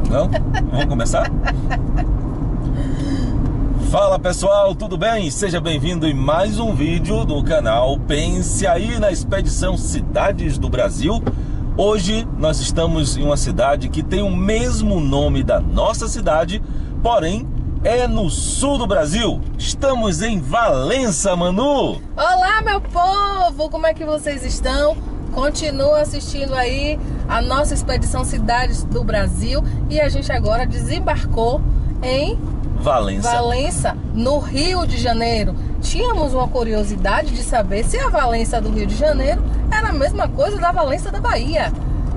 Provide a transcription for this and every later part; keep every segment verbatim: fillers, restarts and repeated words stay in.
Não? Vamos começar? Fala pessoal, tudo bem? Seja bem-vindo em mais um vídeo do canal Pense Aí na Expedição Cidades do Brasil. Hoje nós estamos em uma cidade que tem o mesmo nome da nossa cidade, porém é no sul do Brasil. Estamos em Valença, Manu. Olá, meu povo! Como é que vocês estão? Continua assistindo aí a nossa Expedição Cidades do Brasil. E a gente agora desembarcou em Valença. Valença, no Rio de Janeiro. Tínhamos uma curiosidade de saber se a Valença do Rio de Janeiro era a mesma coisa da Valença da Bahia.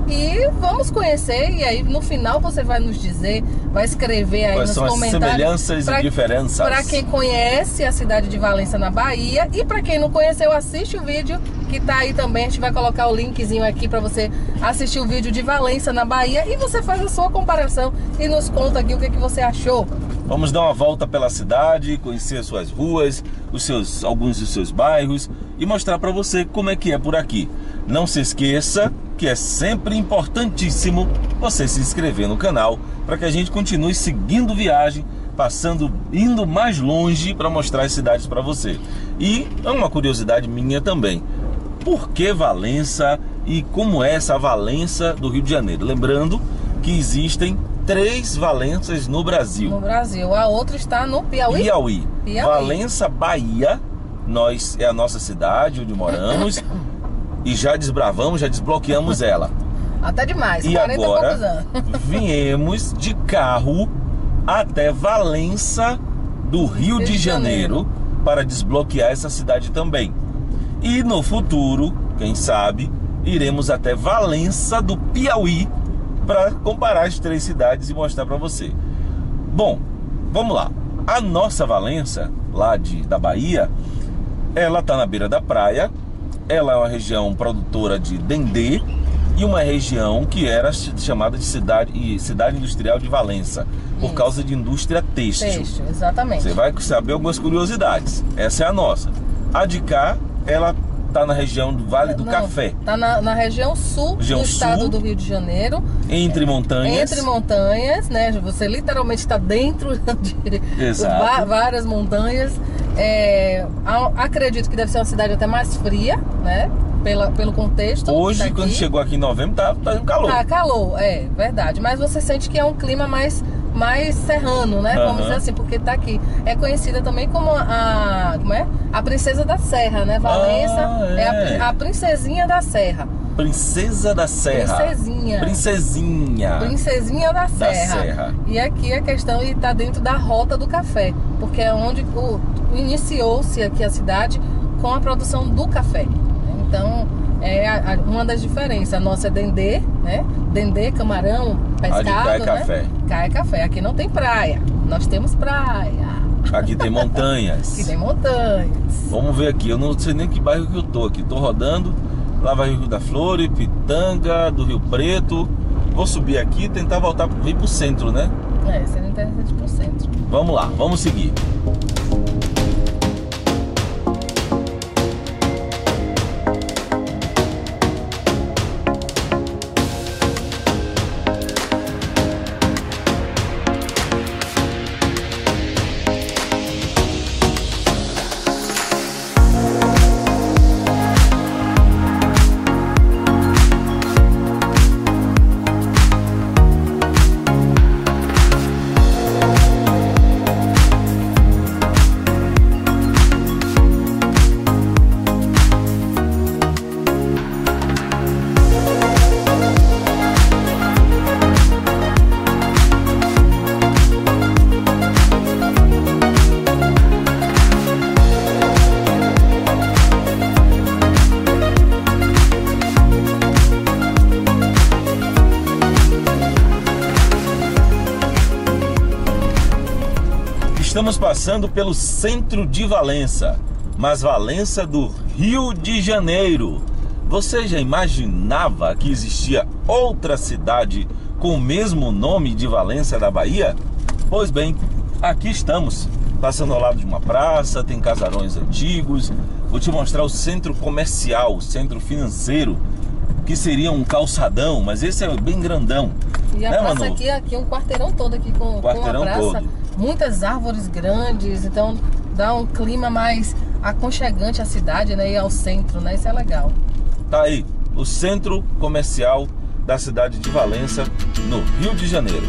E vamos conhecer, e aí no final você vai nos dizer, vai escrever aí Quais nos são as comentários semelhanças pra, e diferenças. para quem conhece a cidade de Valença na Bahia, e para quem não conheceu, assiste o vídeo que tá aí também. A gente vai colocar o linkzinho aqui para você assistir o vídeo de Valença na Bahia e você faz a sua comparação e nos conta aqui o que, é que você achou. Vamos dar uma volta pela cidade, conhecer as suas ruas, os seus, alguns dos seus bairros e mostrar para você como é que é por aqui. Não se esqueça que é sempre importantíssimo você se inscrever no canal para que a gente continue seguindo viagem, passando, indo mais longe para mostrar as cidades para você. E é uma curiosidade minha também. Por que Valença e como é essa Valença do Rio de Janeiro? Lembrando que existem três Valenças no Brasil. No Brasil, a outra está no Piauí. Piauí. Piauí. Valença, Bahia, nós é a nossa cidade onde moramos e já desbravamos, já desbloqueamos ela. Até demais, e quarenta agora, e poucos anos. Viemos de carro até Valença do Rio, Rio de, de Janeiro, Janeiro para desbloquear essa cidade também. E no futuro, quem sabe, iremos até Valença do Piauí para comparar as três cidades e mostrar para você. Bom, vamos lá. A nossa Valença, lá de, da Bahia, ela está na beira da praia. Ela é uma região produtora de dendê e uma região que era chamada de cidade, cidade industrial de Valença, por Isso. causa de indústria têxtil. Têxtil, exatamente. Você vai saber algumas curiosidades. Essa é a nossa. A de cá, ela está na região do Vale do Não, Café. Está na, na região sul região do estado sul, do Rio de Janeiro. Entre montanhas. Entre montanhas, né? Você literalmente está dentro de Exato. várias montanhas. É, acredito que deve ser uma cidade até mais fria, né? Pela, pelo contexto. Hoje, tá quando chegou aqui em novembro, tá, tá um calor. Tá calor, é verdade. Mas você sente que é um clima mais, mais serrano, né? Uhum. Vamos dizer assim, porque tá aqui. É conhecida também como a, como é? A Princesa da Serra, né? Valença ah, é, é a, a Princesinha da Serra. Princesa da Serra. Princesinha. Princesinha. Princesinha da Serra. Da Serra. E aqui a questão está dentro da Rota do Café, porque é onde iniciou-se aqui a cidade com a produção do café. Então, é a, a, uma das diferenças. A nossa é dendê, né? Dendê, camarão, pescado, Cá é né? café. Cá é café. Aqui não tem praia. Nós temos praia. Aqui tem montanhas. Aqui tem montanhas. Vamos ver aqui. Eu não sei nem que bairro que eu tô aqui. Tô rodando. Lá vai o Rio da Flor, Pitanga, do Rio Preto. Vou subir aqui e tentar voltar vir pro centro, né? É, seria interessante pro centro. Vamos lá, vamos seguir. Estamos passando pelo centro de Valença, mas Valença do Rio de Janeiro. Você já imaginava que existia outra cidade com o mesmo nome de Valença da Bahia? Pois bem, aqui estamos, passando ao lado de uma praça, tem casarões antigos. Vou te mostrar o centro comercial, o centro financeiro, que seria um calçadão, mas esse é bem grandão. E a né, praça Manu? aqui, aqui um quarteirão todo aqui com, com a Quarteirão praça. todo. Muitas árvores grandes, então dá um clima mais aconchegante à cidade, né? E ao centro, né? Isso é legal. Tá aí, o centro comercial da cidade de Valença, no Rio de Janeiro.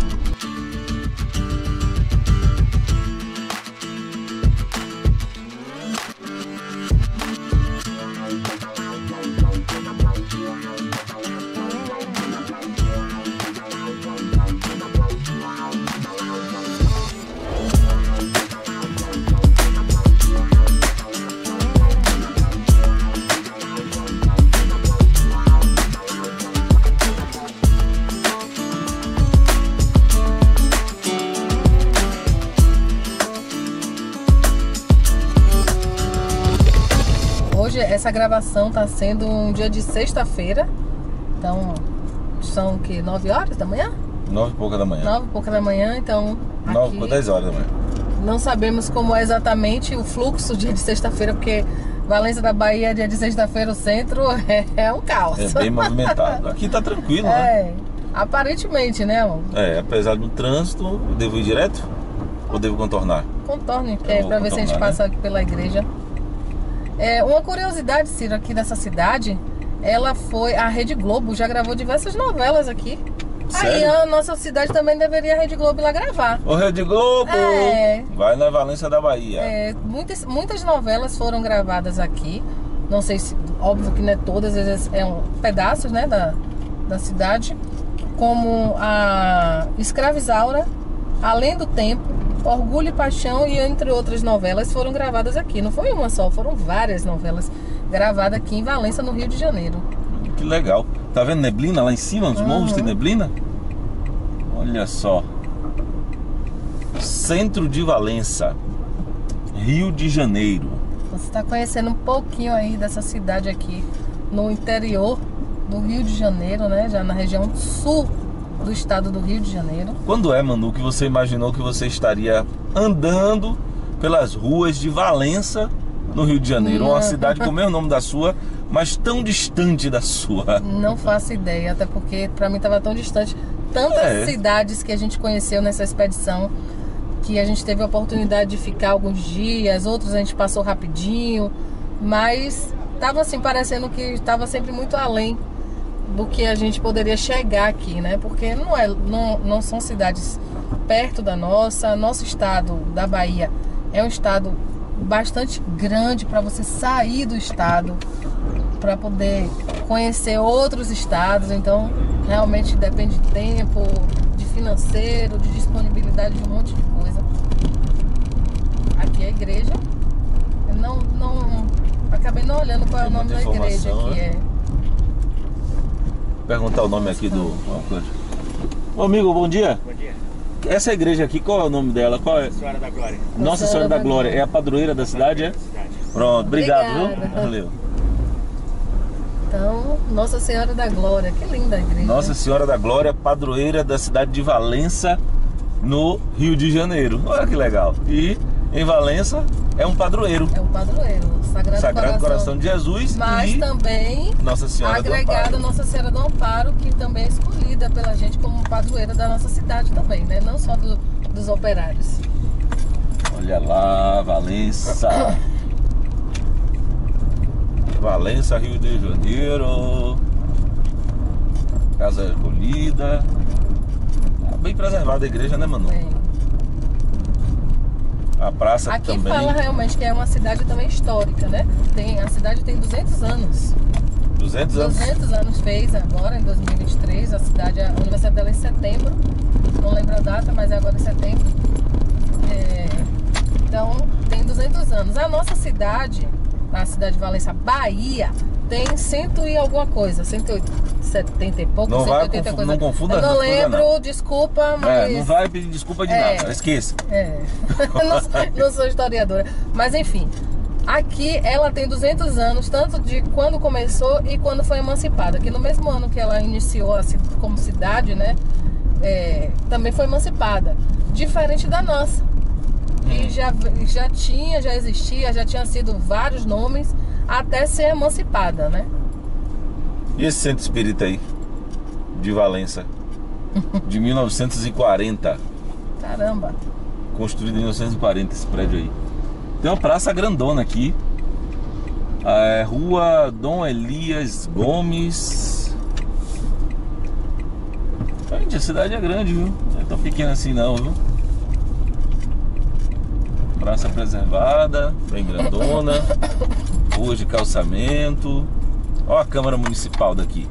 Hoje essa gravação está sendo um dia de sexta-feira. Então são o que? nove horas da manhã? Nove e pouca da manhã. nove e pouca da manhã, então. Nove aqui por dez horas da manhã. Não sabemos como é exatamente o fluxo dia de sexta-feira, porque Valença da Bahia, dia de sexta-feira, o centro é, é um caos. É bem movimentado. Aqui tá tranquilo, né? É, aparentemente, né, amor? É, apesar do trânsito, eu devo ir direto ou devo contornar? Contorne, que Eu é vou pra ver se a gente contornar, passa aqui pela igreja. É, uma curiosidade, Ciro, aqui dessa cidade, ela foi. A Rede Globo já gravou diversas novelas aqui. Aí Sério? a nossa cidade também deveria a Rede Globo ir lá gravar. Ô Rede Globo! É. Vai na Valença da Bahia. É, muitas, muitas novelas foram gravadas aqui. Não sei se, óbvio que não é todas, às vezes é um pedaços, né, da, da cidade. Como a Escravizaura, Além do Tempo, Orgulho e Paixão e entre outras novelas foram gravadas aqui. Não foi uma só, foram várias novelas gravadas aqui em Valença, no Rio de Janeiro. Que legal. Tá vendo neblina lá em cima? Os Uhum. morros tem neblina? Olha só. Centro de Valença, Rio de Janeiro. Você está conhecendo um pouquinho aí dessa cidade aqui no interior do Rio de Janeiro, né? Já na região sul do estado do Rio de Janeiro. Quando é, Manu, que você imaginou que você estaria andando pelas ruas de Valença, no Rio de Janeiro? Uma cidade com o mesmo nome da sua, mas tão distante da sua. Não faço ideia, até porque para mim estava tão distante. Tantas É. cidades que a gente conheceu nessa expedição, que a gente teve a oportunidade de ficar alguns dias, outros a gente passou rapidinho, mas estava assim, parecendo que estava sempre muito além do que a gente poderia chegar aqui, né? Porque não, é, não, não são cidades perto da nossa. Nosso estado da Bahia é um estado bastante grande para você sair do estado, para poder conhecer outros estados. Então, realmente depende de tempo, de financeiro, de disponibilidade de um monte de coisa. Aqui é a igreja. Eu não, não, acabei não olhando qual é o Tem nome da muita igreja informação, aqui. né? É. Perguntar o nome aqui do... Ô amigo, bom dia. Bom dia. Essa igreja aqui, qual é o nome dela? Qual é? Senhora da Glória. Nossa Senhora da Glória. É a padroeira da cidade, é? Cidade. Pronto, obrigado, Obrigada. viu? Valeu. Então, Nossa Senhora da Glória, que linda a igreja. Nossa Senhora da Glória, padroeira da cidade de Valença, no Rio de Janeiro. Olha que legal. E em Valença é um padroeiro. É um padroeiro, Sagrado, Sagrado Coração. Coração. de Jesus Mas e também Nossa Senhora do agregada Amparo. Nossa Senhora do Amparo, que também é escolhida pela gente como padroeira da nossa cidade também, né? Não só do, dos operários. Olha lá, Valença. Valença, Rio de Janeiro. Casa escolhida. Tá bem preservada a igreja, né, Manu? Bem, A praça aqui também. fala realmente que é uma cidade também histórica, né? Tem, a cidade tem duzentos anos. duzentos anos. duzentos anos fez agora, em dois mil e vinte e três. A cidade, a aniversário dela é em setembro. Não lembro a data, mas é agora em setembro. É, então, tem duzentos anos. A nossa cidade, a cidade de Valença, Bahia, tem cento e alguma coisa, cento e setenta e pouco, Não vai cento e oitenta confu- coisa. não confunda Eu não as coisas, lembro, não. desculpa, mas... É, não vai pedir desculpa de É. nada, esqueça. É, não, sou- não sou historiadora. Mas enfim, aqui ela tem duzentos anos, tanto de quando começou e quando foi emancipada. Que no mesmo ano que ela iniciou a ci- como cidade, né, é, também foi emancipada. Diferente da nossa, que já, já tinha, já existia, já tinha sido vários nomes até ser emancipada, né? E esse centro espírita aí, de Valença? de mil novecentos e quarenta. Caramba. Construído em mil novecentos e quarenta esse prédio aí. Tem uma praça grandona aqui. É, Rua Dom Elias Gomes. Gente, a cidade é grande, viu? Não é tão pequena assim não, viu? Praça preservada, bem grandona. Ruas de calçamento. Olha a Câmara Municipal daqui.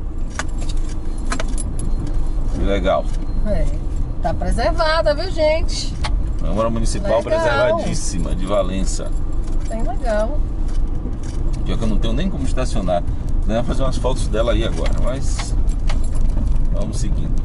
Que legal. É, tá preservada, viu, gente? Câmara Municipal Legal. preservadíssima, de Valença. Bem legal. Pior que eu não tenho nem como estacionar. Eu ia fazer umas fotos dela aí agora, mas vamos seguindo.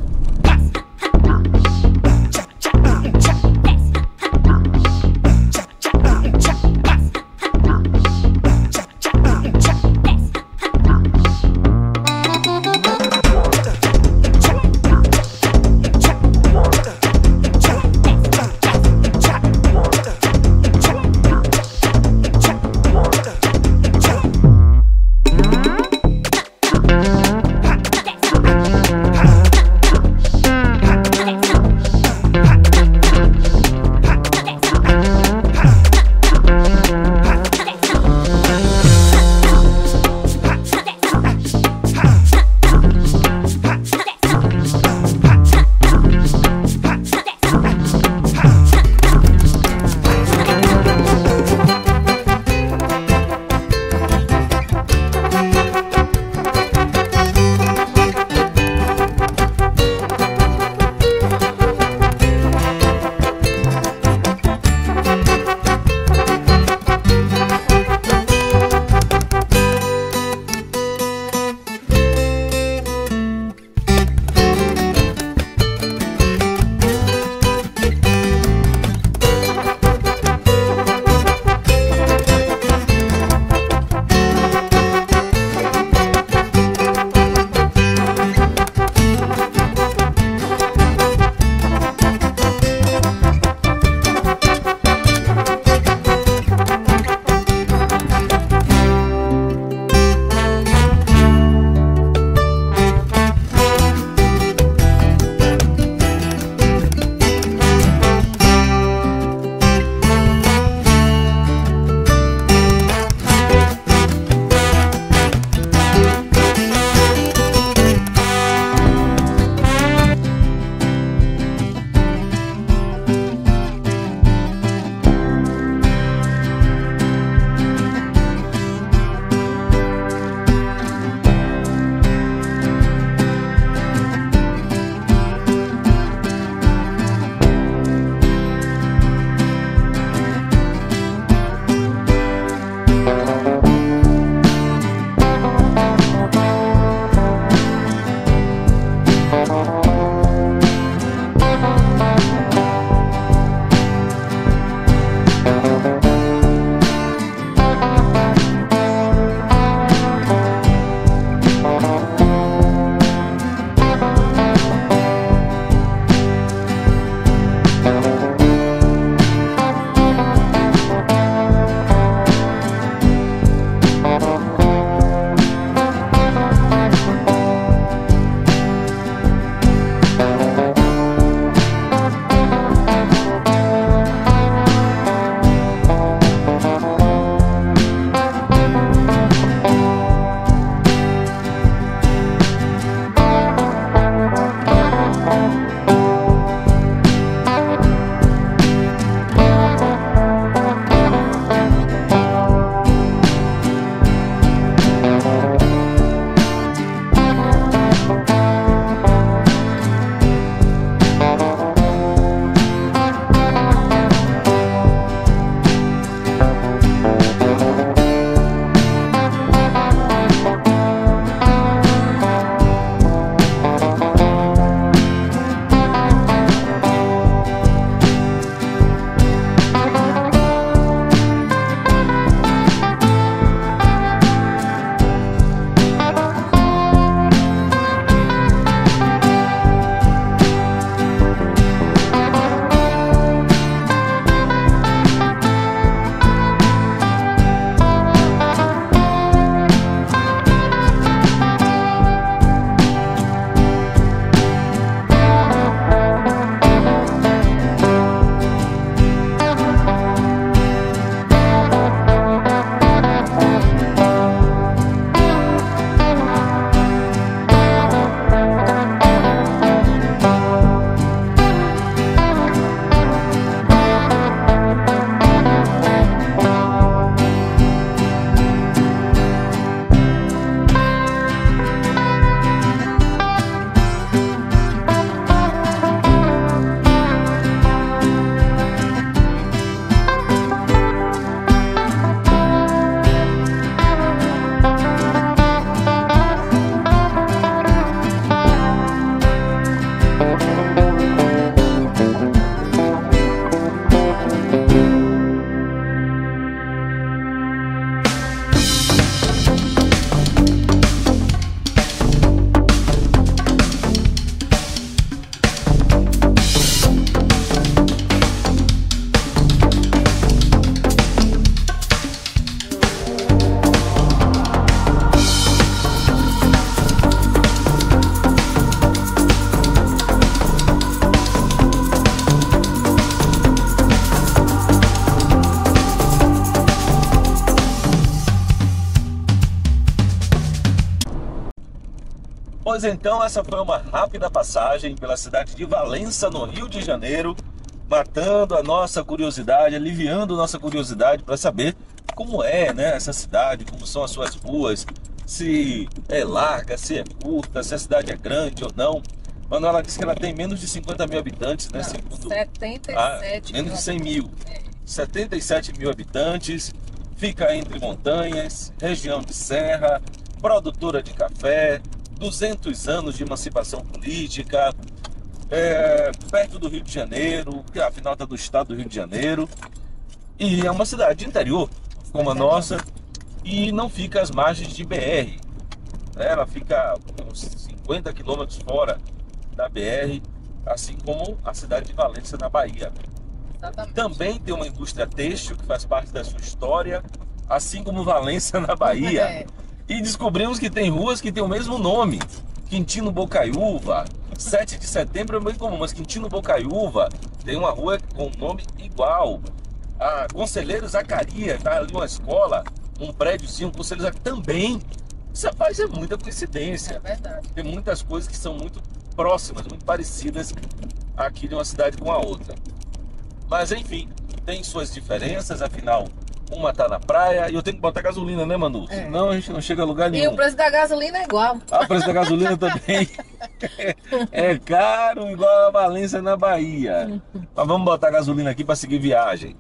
Pois então, essa foi uma rápida passagem pela cidade de Valença, no Rio de Janeiro, matando a nossa curiosidade, aliviando a nossa curiosidade para saber como é, né, essa cidade, como são as suas ruas, se é larga, se é curta, se a cidade é grande ou não. Manuela disse que ela tem menos de cinquenta mil habitantes, né? Não, segundo... setenta e sete ah, menos de cem mil. É. setenta e sete mil habitantes, fica entre montanhas, região de serra, produtora de café, duzentos anos de emancipação política, é, perto do Rio de Janeiro, que afinal está do estado do Rio de Janeiro, e é uma cidade de interior, como a nossa, e não fica às margens de B R, né? Ela fica uns cinquenta quilômetros fora da B R, assim como a cidade de Valença, na Bahia. Exatamente. Também tem uma indústria têxtil que faz parte da sua história, assim como Valença, na Bahia. É. E descobrimos que tem ruas que têm o mesmo nome. Quintino Bocaiúva, sete de setembro é bem comum, mas Quintino Bocaiúva tem uma rua com nome igual. A Conselheiro Zacarias, tá ali uma escola, um prédiozinho, Conselheiro Zacarias também. Isso, rapaz, é muita coincidência. É verdade. Tem muitas coisas que são muito próximas, muito parecidas aqui de uma cidade com a outra. Mas enfim, tem suas diferenças, afinal, uma tá na praia e eu tenho que botar gasolina, né, Manu? É. Senão a gente não chega a lugar nenhum. E o preço da gasolina é igual. Ah, o preço da gasolina também é caro, igual a Valença, na Bahia. Mas vamos botar gasolina aqui para seguir viagem.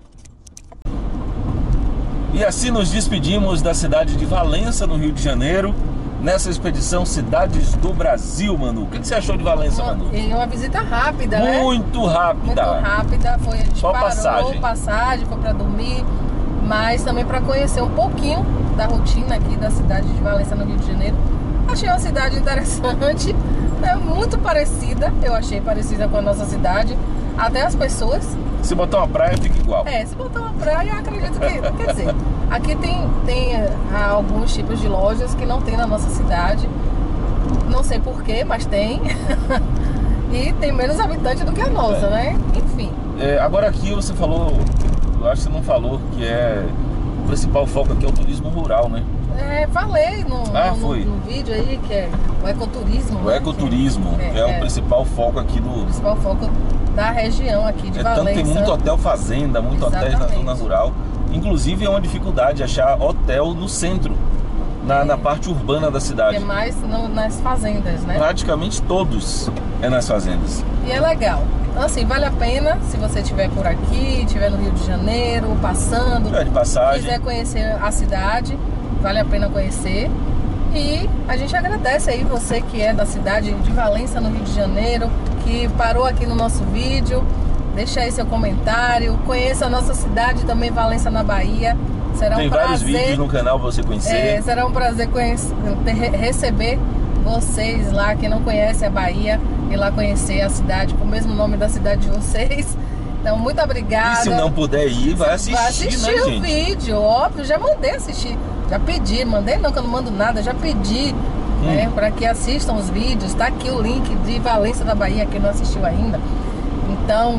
E assim nos despedimos da cidade de Valença, no Rio de Janeiro, nessa expedição Cidades do Brasil, Manu. O que você achou de Valença, Uma, Manu? e uma visita rápida, né? Muito rápida. Muito rápida. Foi, a gente Só parou, passagem. passagem, foi para dormir, mas também para conhecer um pouquinho da rotina aqui da cidade de Valença, no Rio de Janeiro. Achei uma cidade interessante, é muito parecida, eu achei parecida com a nossa cidade, até as pessoas. Se botar uma praia, fica igual. É, se botar uma praia, eu acredito que, quer dizer, aqui tem, tem ah, alguns tipos de lojas que não tem na nossa cidade, não sei porquê, mas tem, e tem menos habitantes do que a nossa, É. né? Enfim. É, agora aqui você falou, eu acho que você não falou, que é o principal foco aqui é o turismo rural, né? É, falei no, Ah, no, foi. no vídeo aí que é o ecoturismo. O né? ecoturismo, É, que é, é. o principal foco aqui do... O principal foco da região aqui de É, tanto Valença. tem muito hotel fazenda, muito hotel na Exatamente. zona rural. Inclusive é uma dificuldade achar hotel no centro, na, na parte urbana da Que é cidade. mais no- nas fazendas, né? Praticamente todos é nas fazendas. E é legal. Então, assim, vale a pena se você estiver por aqui, estiver no Rio de Janeiro, passando, Já de passagem. quiser conhecer a cidade, vale a pena conhecer. E a gente agradece aí você que é da cidade de Valença, no Rio de Janeiro, que parou aqui no nosso vídeo. Deixa aí seu comentário. Conheça a nossa cidade também, Valença, na Bahia. Será Tem um vários prazer. vídeos no canal pra você conhecer. É, será um prazer conhecer, ter- receber vocês lá, que não conhece a Bahia, ir lá conhecer a cidade com o mesmo nome da cidade de vocês. Então, muito obrigada. E se não puder ir, vai assistir, Vai assistir né, o gente? vídeo, óbvio, já mandei assistir, já pedi, mandei não, que eu não mando nada, já pedi, Hum. né, para que assistam os vídeos, tá aqui o link de Valença da Bahia, quem não assistiu ainda. Então,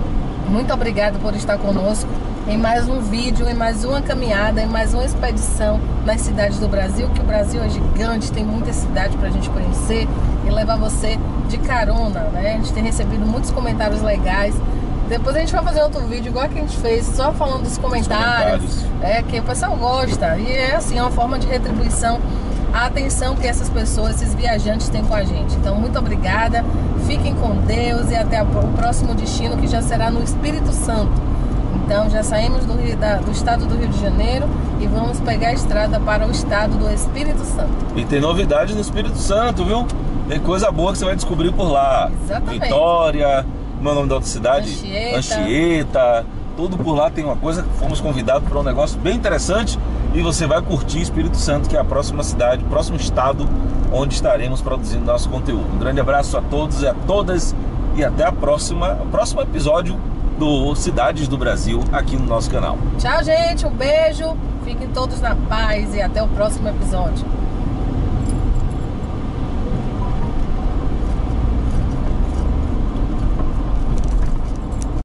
muito obrigado por estar conosco em mais um vídeo, em mais uma caminhada, em mais uma expedição nas cidades do Brasil, que o Brasil é gigante, tem muita cidade pra gente conhecer e levar você de carona, né? A gente tem recebido muitos comentários legais. Depois a gente vai fazer outro vídeo igual que a gente fez, só falando dos comentários, comentários. é que o pessoal gosta, e é assim, é uma forma de retribuição a atenção que essas pessoas, esses viajantes têm com a gente. Então, muito obrigada, fiquem com Deus e até o próximo destino, que já será no Espírito Santo. Então, já saímos do, Rio- da- do estado do Rio de Janeiro e vamos pegar a estrada para o estado do Espírito Santo. E tem novidade no Espírito Santo, viu? Tem coisa boa que você vai descobrir por lá. Exatamente. Vitória, como é o nome da outra cidade? Anchieta. Anchieta. Tudo por lá tem uma coisa. Fomos convidados para um negócio bem interessante e você vai curtir Espírito Santo, que é a próxima cidade, o próximo estado onde estaremos produzindo nosso conteúdo. Um grande abraço a todos e a todas e até a próxima, o próximo episódio do Cidades do Brasil aqui no nosso canal. Tchau, gente, um beijo, fiquem todos na paz e até o próximo episódio.